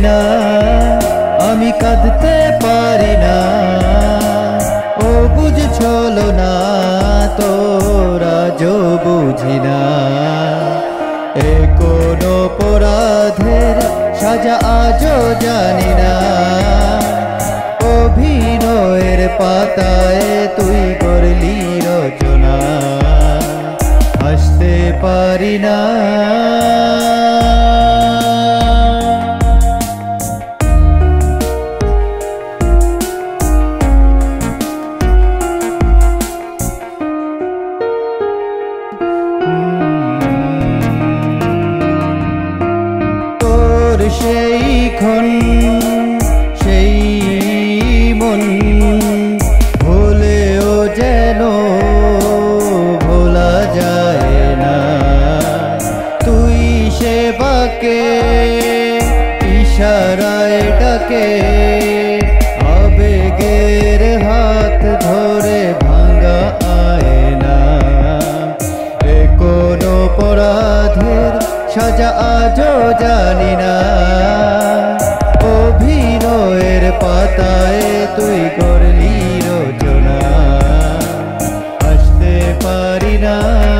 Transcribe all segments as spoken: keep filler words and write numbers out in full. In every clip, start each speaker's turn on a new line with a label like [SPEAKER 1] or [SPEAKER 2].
[SPEAKER 1] না, আমি কাঁদতে পারি না। ও বুঝ ছলো না, তোরা যো বুঝি না। এ কোন অপরাধের সাজা আজও জানি না। অভিনয়ের পাতায় তুই করলি রচনা, হাসতে পারি না। তোর সেই ক্ষণ সেই মন ভুলেও যেন ভোলা যায় না। তুই সেবাকে ইশারায় ডাকে, আবেগের হাত ধরে ভাঙা আয়না। এ কোন অপরাধের সাজা আজও জানি না। অভিনয়ের পাতায় তুই করলি রচনা, হাসতে পারি না।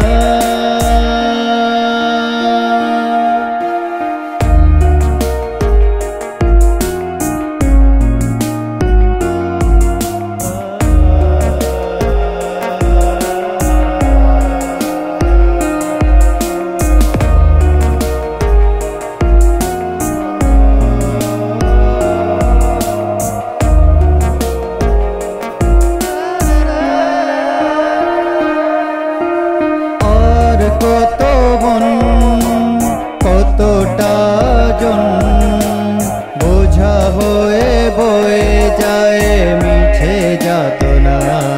[SPEAKER 1] কত মন কতটা জন বোঝা হয়ে বয়ে যায় মিছে যাতনা।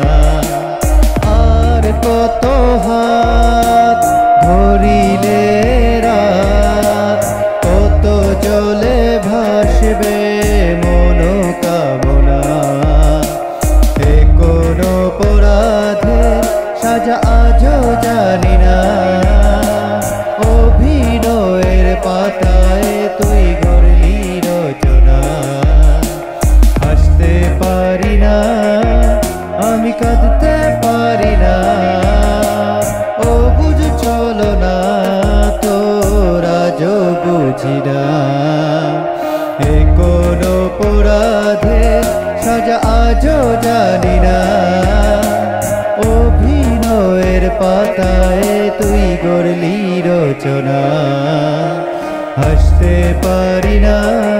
[SPEAKER 1] আর কত হাত ধরিলে রাত, কত জলে ভাসবে মনোকামনা। এ কোন অপরাধের সাজা আজও জানি না। অভিনয়ের পাতায় তুই গড়লি রচনা, হাসতে পারি না, আমি কাঁদতে পারি না। ও বুঝ চলো না, তোরা যো বুঝি না। এ কোন অপরাধের সাজা আজও জানি না। অভিনয়ের পাতায় তুই গড়লি রচনা, হাসতে পারি না।